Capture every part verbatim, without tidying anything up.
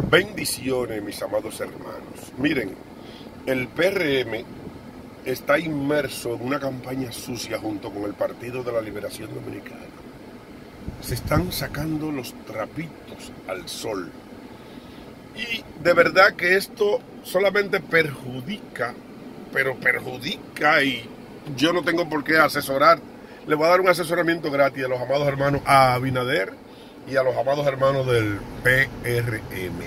Bendiciones, mis amados hermanos. Miren, el P R M está inmerso en una campaña sucia junto con el Partido de la Liberación Dominicana. Se están sacando los trapitos al sol. Y de verdad que esto solamente perjudica, pero perjudica, y yo no tengo por qué asesorar. Le voy a dar un asesoramiento gratis a los amados hermanos a Abinader y a los amados hermanos del P R M.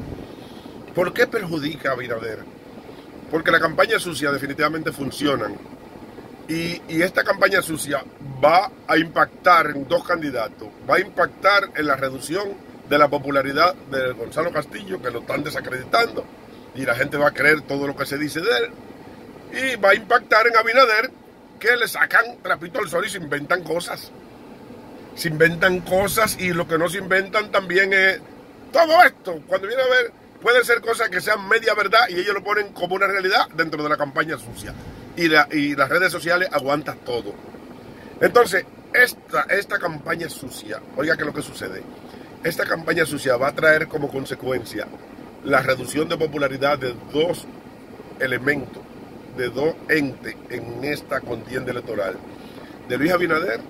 ¿Por qué perjudica a Abinader? Porque la campaña sucia definitivamente funciona. Y, y esta campaña sucia va a impactar en dos candidatos. Va a impactar en la reducción de la popularidad de Gonzalo Castillo, que lo están desacreditando, y la gente va a creer todo lo que se dice de él. Y va a impactar en Abinader, que le sacan trapito al sol y se inventan cosas. Se inventan cosas, y lo que no se inventan también es todo esto. Cuando viene a ver, pueden ser cosas que sean media verdad y ellos lo ponen como una realidad dentro de la campaña sucia. Y, la, y las redes sociales aguantan todo. Entonces, esta, esta campaña sucia, oiga que lo que sucede, esta campaña sucia va a traer como consecuencia la reducción de popularidad de dos elementos, de dos entes en esta contienda electoral, de Luis Abinader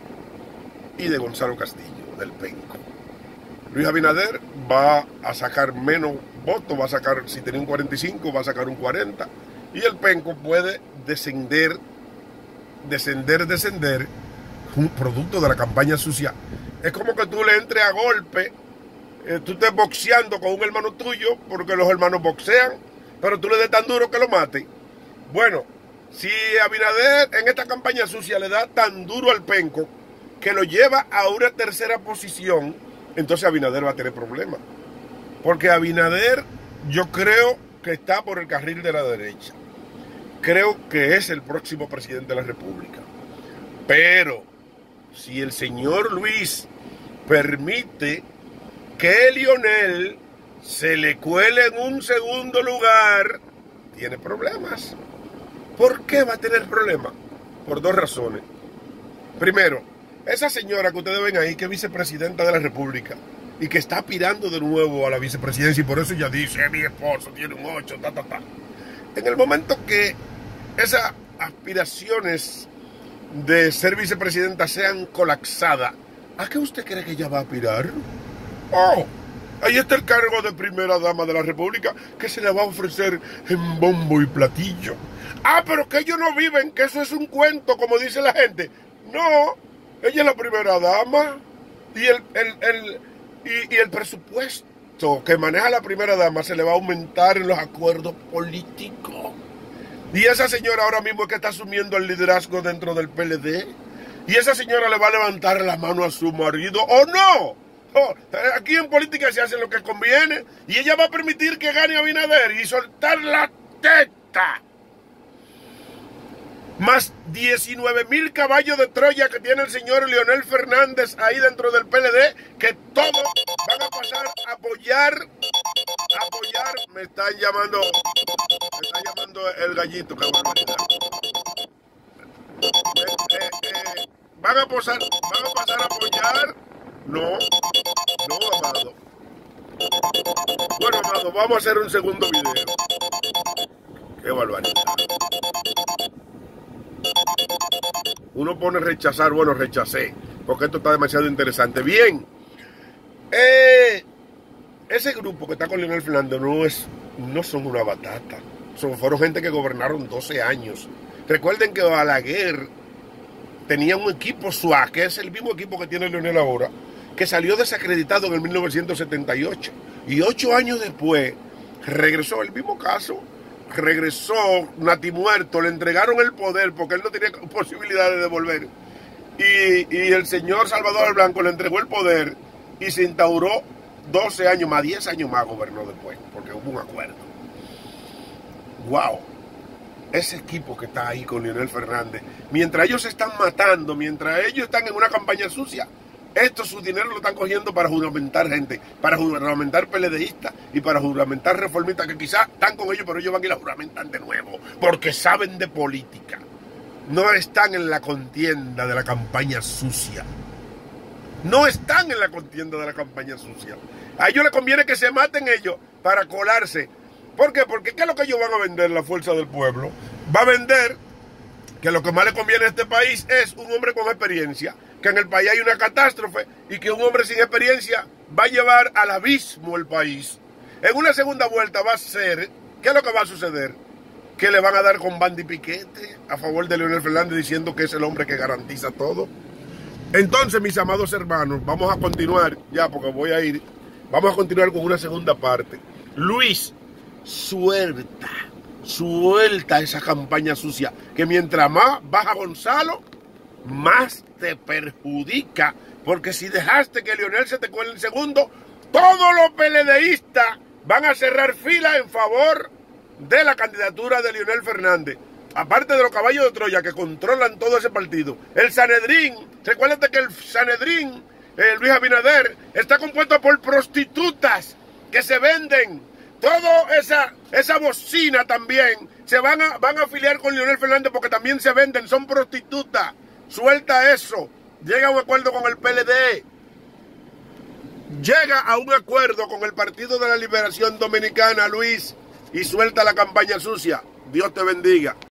y de Gonzalo Castillo, del Penco. Luis Abinader va a sacar menos votos, va a sacar, si tenía un cuarenta y cinco, va a sacar un cuarenta, y el Penco puede descender, descender, descender, un producto de la campaña sucia. Es como que tú le entres a golpe, eh, tú estés boxeando con un hermano tuyo, porque los hermanos boxean, pero tú le des tan duro que lo mate. Bueno, si Abinader en esta campaña sucia le da tan duro al Penco que lo lleva a una tercera posición, entonces Abinader va a tener problemas. Porque Abinader, yo creo que está por el carril de la derecha. Creo que es el próximo presidente de la República. Pero si el señor Luis permite que Lionel se le cuele en un segundo lugar, tiene problemas. ¿Por qué va a tener problemas? Por dos razones. Primero, esa señora que ustedes ven ahí, que es vicepresidenta de la República y que está aspirando de nuevo a la vicepresidencia, y por eso ella dice, mi esposo tiene un ocho, ta, ta, ta. En el momento que esas aspiraciones de ser vicepresidenta sean colapsadas, ¿a qué usted cree que ella va a aspirar? Oh, ahí está el cargo de primera dama de la República, que se le va a ofrecer en bombo y platillo. Ah, pero que ellos no viven, que eso es un cuento, como dice la gente. No, ella es la primera dama, y el, el, el, y, y el presupuesto que maneja la primera dama se le va a aumentar en los acuerdos políticos. Y esa señora ahora mismo es que está asumiendo el liderazgo dentro del P L D. Y esa señora le va a levantar la mano a su marido, ¿o no? Oh, aquí en política se hace lo que conviene, y ella va a permitir que gane Abinader y soltar la teta. Más diecinueve mil caballos de Troya que tiene el señor Leonel Fernández ahí dentro del P L D, que todos van a pasar a apoyar, a apoyar, me están llamando, me está llamando el gallito, que barbaridad. Eh, eh, eh, van a pasar, van a pasar a apoyar, no, no, amado. Bueno, amado, vamos a hacer un segundo video. Qué barbaridad. Uno pone rechazar, bueno, rechacé, porque esto está demasiado interesante. Bien, eh, ese grupo que está con Leonel Fernández no, es, no son una batata. Son, fueron gente que gobernaron doce años. Recuerden que Balaguer tenía un equipo S U A, que es el mismo equipo que tiene Leonel ahora, que salió desacreditado en el mil novecientos setenta y ocho. Y ocho años después regresó el mismo caso. Regresó natimuerto, le entregaron el poder porque él no tenía posibilidad de devolver. Y, y el señor Salvador Blanco le entregó el poder y se instauró doce años más, diez años más gobernó después, porque hubo un acuerdo. ¡Wow! Ese equipo que está ahí con Leonel Fernández, mientras ellos se están matando, mientras ellos están en una campaña sucia, esto su dinero lo están cogiendo para juramentar gente, para juramentar PLDistas y para juramentar reformistas que quizás están con ellos, pero ellos van a ir a juramentar de nuevo, porque saben de política. No están en la contienda de la campaña sucia. No están en la contienda de la campaña sucia. A ellos les conviene que se maten ellos para colarse. ¿Por qué? Porque ¿qué es lo que ellos van a vender, la fuerza del pueblo? Va a vender que lo que más le conviene a este país es un hombre con experiencia, que en el país hay una catástrofe y que un hombre sin experiencia va a llevar al abismo el país. En una segunda vuelta va a ser, ¿qué es lo que va a suceder? Que le van a dar con banda y piquete a favor de Leonel Fernández diciendo que es el hombre que garantiza todo. Entonces, mis amados hermanos, vamos a continuar, ya porque voy a ir, vamos a continuar con una segunda parte. Luis, suelta, suelta esa campaña sucia, que mientras más baja Gonzalo, más te perjudica, porque si dejaste que Leonel se te cuele el segundo, todos los PLDistas van a cerrar fila en favor de la candidatura de Leonel Fernández. Aparte de los caballos de Troya que controlan todo ese partido, el Sanedrín, recuérdate que el Sanedrín, eh, Luis Abinader, está compuesto por prostitutas que se venden. Toda esa, esa bocina también se van a, van a afiliar con Leonel Fernández porque también se venden, son prostitutas. Suelta eso, llega a un acuerdo con el P L D, llega a un acuerdo con el Partido de la Liberación Dominicana, Luis, y suelta la campaña sucia. Dios te bendiga.